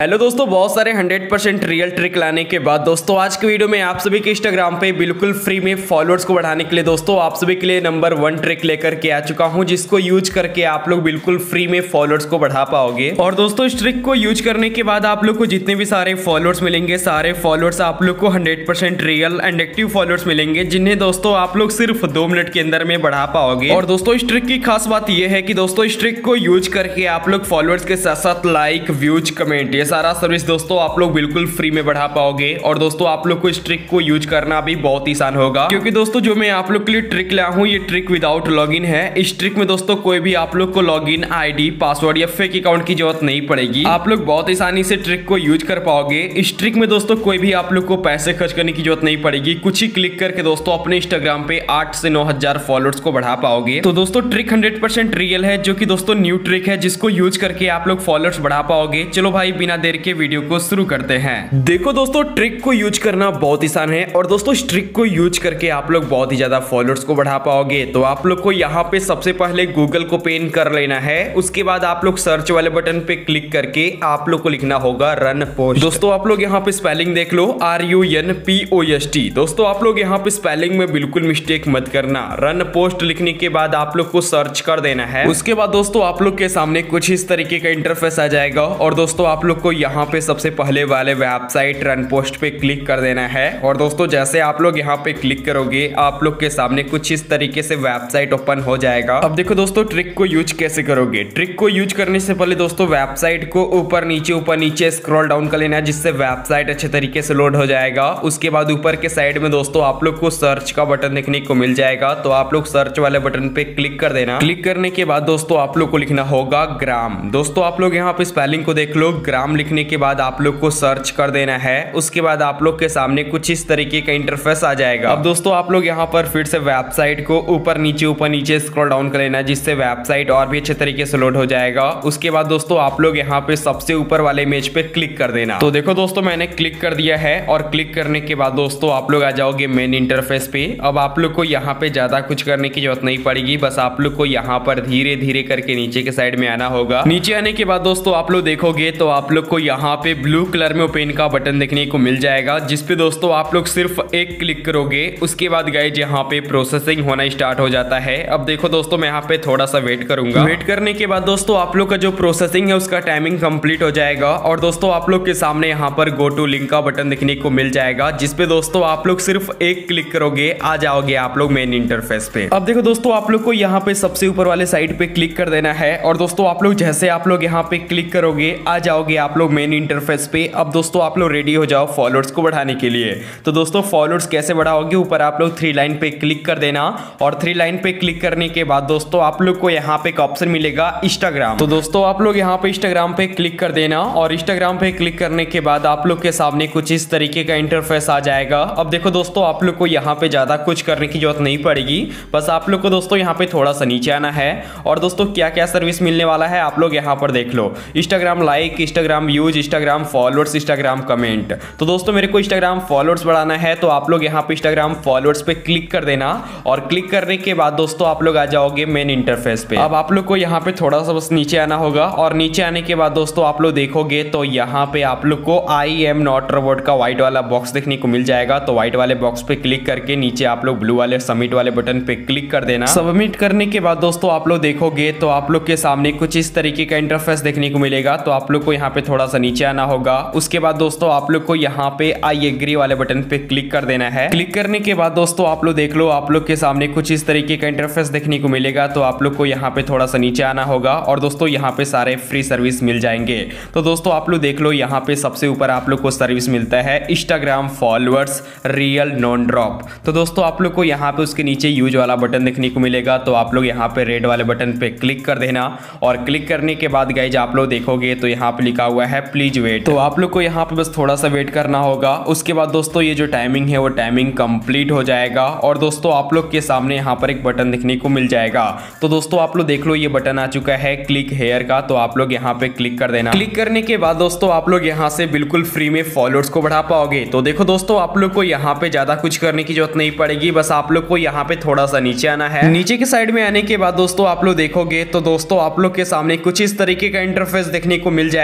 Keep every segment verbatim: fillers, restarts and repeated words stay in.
Hello दोस्तों, बहुत सारे हंड्रेड परसेंट रियल ट्रिक लाने के बाद दोस्तों आज के वीडियो में आप सभी के इंस्टाग्राम पे बिल्कुल फ्री में फॉलोअर्स को बढ़ाने के लिए दोस्तों आप सभी के लिए नंबर वन ट्रिक लेकर के आ चुका हूं, जिसको यूज करके आप लोग बिल्कुल फ्री में फॉलोअर्स को बढ़ा पाओगे। और दोस्तों इस ट्रिक को यूज करने के बाद आप लोग को जितने भी सारे फॉलोअर्स मिलेंगे, सारे फॉलोअर्स आप लोग को hundred percent real and active followers मिलेंगे, जिन्हें दोस्तों आप लोग सिर्फ दो मिनट के अंदर में बढ़ा पाओगे। और दोस्तों इस ट्रिक की खास बात यह है कि दोस्तों इस ट्रिक को यूज करके आप लोग फॉलोअर्स के साथ साथ लाइक, व्यूज, कमेंट, ये सारा सर्विस दोस्तों आप लोग बिल्कुल फ्री में बढ़ा पाओगे। और दोस्तों आप लोग को इस ट्रिक को यूज करना भी बहुत ही आसान होगा, क्योंकि दोस्तों जो मैं आप लोग के लिए ट्रिक लाया हूं ये ट्रिक विदाउट लॉगिन है। इस ट्रिक में दोस्तों कोई भी आप लोग को लॉगिन, आईडी, पासवर्ड या फेक अकाउंट की जरूरत नहीं पड़ेगी। आप लोग बहुत आसानी से ट्रिक को यूज कर पाओगे। इस ट्रिक में दोस्तों कोई भी आप लोग को पैसे खर्च करने की जरूरत नहीं पड़ेगी। कुछ ही क्लिक करके दोस्तों अपने इंस्टाग्राम पे आठ से नौ हजार फॉलोअर्स को बढ़ा पाओगे। तो दोस्तों ट्रिक हंड्रेड परसेंट रियल है, जो कि दोस्तों न्यू ट्रिक है, जिसको यूज करके आप लोग फॉलोअर्स बढ़ा पाओगे। चलो भाई बिना देर के वीडियो को शुरू करते हैं। देखो दोस्तों ट्रिक को यूज करना बहुत आसान है, और दोस्तों इस ट्रिक को यूज करके आप लोग बहुत ही ज्यादा फॉलोअर्स को बढ़ा पाओगे। तो आप लोग को यहाँ पे सबसे पहले गूगल को पेन कर लेना है। उसके बाद आप लोग सर्च वाले बटन पे क्लिक करके आप लोग को लिखना होगा रन पोस्ट। दोस्तों आप लोग यहाँ पे स्पेलिंग देख लो, R U N P O S T. दोस्तों आप लोग यहाँ पे स्पेलिंग में बिल्कुल मिस्टेक मत करना। रन पोस्ट लिखने के बाद आप लोग को सर्च कर देना है। उसके बाद दोस्तों आप लोग के सामने कुछ इस तरीके का इंटरफेस आ जाएगा, और दोस्तों आप लोग को यहाँ पे सबसे पहले वाले वेबसाइट रन पोस्ट पे क्लिक कर देना है। और दोस्तों जैसे आप लोग यहाँ पे क्लिक करोगे आप लोग के सामने कुछ इस तरीके से वेबसाइट ओपन हो जाएगा। अब देखो दोस्तों ट्रिक को यूज कैसे करोगे। ट्रिक को यूज करने से पहले दोस्तों वेबसाइट को ऊपर नीचे ऊपर नीचे स्क्रॉल डाउन कर लेना है, जिससे वेबसाइट अच्छे तरीके से लोड हो जाएगा। उसके बाद ऊपर के साइड में दोस्तों आप लोग को सर्च का बटन देखने को मिल जाएगा, तो आप लोग सर्च वाले बटन पे क्लिक कर देना। क्लिक करने के बाद दोस्तों आप लोग को लिखना होगा ग्राम। दोस्तों आप लोग यहाँ पे स्पेलिंग को देख लो। ग्राम लिखने के बाद आप लोग को सर्च कर देना है। उसके बाद आप लोग के सामने कुछ इस तरीके का इंटरफेस आ जाएगा। अब दोस्तों आप लोग यहाँ पर फिर से वेबसाइट को ऊपर नीचे ऊपर नीचे स्क्रॉल डाउन कर लेना, जिससे वेबसाइट और भी अच्छे तरीके से लोड हो जाएगा। उसके बाद दोस्तों आप लोग यहाँ पे सबसे ऊपर वाले इमेज पे क्लिक कर देना। तो देखो दोस्तों मैंने क्लिक कर दिया है, और क्लिक करने के बाद दोस्तों आप लोग आ जाओगे मेन इंटरफेस पे। अब आप लोग को यहाँ पे ज्यादा कुछ करने की जरूरत नहीं पड़ेगी, बस आप लोग को यहाँ पर धीरे धीरे करके नीचे के साइड में आना होगा। नीचे आने के बाद दोस्तों आप लोग देखोगे तो आप लोग को यहाँ पे ब्लू कलर में ओपन का बटन देखने को मिल जाएगा, जिसपे दोस्तों आप लोग सिर्फ एक क्लिक करोगे। उसके बाद गाइस यहाँ पे प्रोसेसिंग होना स्टार्ट हो जाता है। अब देखो दोस्तों मैं यहाँ पे थोड़ा सा वेट करूंगा। वेट करने के बाद दोस्तों आप लोग का जो प्रोसेसिंग है उसका टाइमिंग कंप्लीट हो जाएगा, और दोस्तों आप लोग के सामने यहाँ पर गो टू लिंक का बटन देखने को मिल जाएगा, जिसपे दोस्तों आप लोग सिर्फ एक क्लिक करोगे, आ जाओगे आप लोग मेन इंटरफेस पे। अब देखो दोस्तों आप लोग को यहाँ पे सबसे ऊपर वाले साइड पे क्लिक कर देना है, और दोस्तों आप लोग जैसे आप लोग यहाँ पे क्लिक करोगे आ जाओगे आप लोग मेन इंटरफेस पे। अब दोस्तों आप लोग रेडी हो जाओ फॉलोअर्स को बढ़ाने के लिए। तो दोस्तों फॉलोअर्स कैसे बढ़ाओगे, ऊपर आप लोग थ्री लाइन पे क्लिक कर देना, और थ्री लाइन पे क्लिक करने के बाद दोस्तों आप लोग को यहाँ पे एक ऑप्शन मिलेगा इंस्टाग्राम। तो दोस्तों आप लोग यहाँ पे इंस्टाग्राम पे क्लिक कर देना, और इंस्टाग्राम पे क्लिक करने के बाद आप लोग के सामने कुछ इस तरीके का इंटरफेस आ जाएगा। अब देखो दोस्तों आप लोग को यहाँ पे ज्यादा कुछ करने की जरूरत नहीं पड़ेगी, बस आप लोग को दोस्तों यहाँ पे थोड़ा सा नीचे आना है। और दोस्तों क्या क्या सर्विस मिलने वाला है आप लोग यहाँ पर देख लो। Instagram like, Instagram views, Instagram followers, Instagram comment. तो दोस्तों मेरे को इंस्टाग्राम फॉलोअर्स बढ़ाना है, तो आप लोग यहाँ पे इंस्टाग्राम फॉलोअर्स पे क्लिक कर देना, और क्लिक करने के बाद दोस्तों आप लोग आ जाओगे मेन इंटरफेस पे। अब आप लोग को यहाँ पे थोड़ा सा बस नीचे आना होगा, और नीचे आने के बाद दोस्तों आप लोग देखोगे तो यहाँ पे आप लोग को आई एम नॉट रोबोट का व्हाइट वाला बॉक्स देखने को मिल जाएगा। तो व्हाइट वाले बॉक्स पे क्लिक करके नीचे आप लोग ब्लू वाले सबमिट वाले बटन पे क्लिक कर देना। सबमिट करने के बाद दोस्तों आप लोग देखोगे तो आप लोग के सामने कुछ इस तरीके का इंटरफेस देखने को मिलेगा। तो आप लोग को यहाँ पे थोड़ा सा नीचे आना होगा। उसके बाद दोस्तों आप लोग को यहाँ पे आई एग्री वाले बटन पे क्लिक कर देना है। क्लिक करने के बाद दोस्तों आप लोग देख लो आप लोग के सामने कुछ इस तरीके का इंटरफेस देखने को मिलेगा। तो आप लोग को यहाँ पे थोड़ा सा नीचे आना होगा, और दोस्तों यहाँ पे सारे फ्री सर्विस मिल जाएंगे। तो दोस्तों आप लोग देख लो यहाँ पे सबसे ऊपर आप लोग को सर्विस मिलता है Instagram followers real non drop. तो दोस्तों आप लोग को यहाँ पे उसके नीचे यूज वाला बटन देखने को मिलेगा। तो आप लोग यहाँ पे रेड वाले बटन पे क्लिक कर देना, और क्लिक करने के बाद गाइज आप लोग देखोगे तो यहाँ पे लिखा हुआ है प्लीज वेट। तो आप लोग को यहाँ पे बस थोड़ा सा वेट करना होगा। उसके बाद दोस्तों ये जो टाइमिंग है वो टाइमिंग कंप्लीट हो जाएगा, और दोस्तों आप लोग के सामने यहाँ पर एक बटन देखने को मिल जाएगा। तो दोस्तों आप लोग देख लो ये बटन आ चुका है क्लिक हेयर का। तो आप लोग यहाँ पे क्लिक कर देना। क्लिक करने के बाद दोस्तों आप लोग यहाँ से बिल्कुल फ्री में फॉलोअर्स को बढ़ा पाओगे। तो देखो दोस्तों आप लोग को यहाँ पे ज्यादा कुछ करने की जरूरत नहीं पड़ेगी, बस आप लोग को यहाँ पे थोड़ा सा नीचे आना है। नीचे के साइड में आने के बाद दोस्तों आप लोग देखोगे तो दोस्तों आप लोग के सामने कुछ इस तरीके का इंटरफेस देखने को मिल जाएगा। और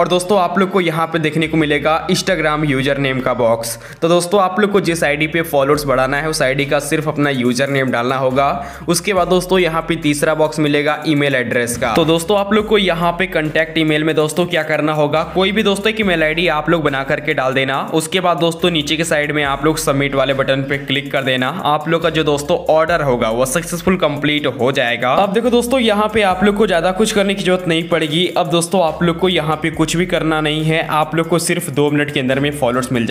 और दोस्तों आप लोग को यहाँ पे देखने को मिलेगा इंस्टाग्राम यूजर नेम का बॉक्स। तो दोस्तों आप लोग को जिस आईडी पे फॉलोअर्स बढ़ाना है उस आईडी का सिर्फ अपना यूजर नेम डालना होगा। उसके बाद दोस्तों यहाँ पे तीसरा बॉक्स मिलेगा ईमेल एड्रेस का। तो दोस्तों आप लोग को यहाँ पे कंटेक्ट ईमेल में दोस्तों क्या करना होगा, कोई भी दोस्तों एक ईमेल आईडी आप लोग बना करके डाल देना। उसके बाद दोस्तों नीचे के साइड में आप लोग सबमिट वाले बटन पे क्लिक कर देना। आप लोग का जो दोस्तों ऑर्डर होगा वो सक्सेसफुल कंप्लीट हो जाएगा। अब देखो दोस्तों यहाँ पे आप लोग को ज्यादा कुछ करने की जरूरत नहीं पड़ेगी। अब दोस्तों आप लोग को यहाँ पे कुछ भी करना नहीं है, आप लोग को सिर्फ दो मिनट के अंदर में फॉलोअर्स मिल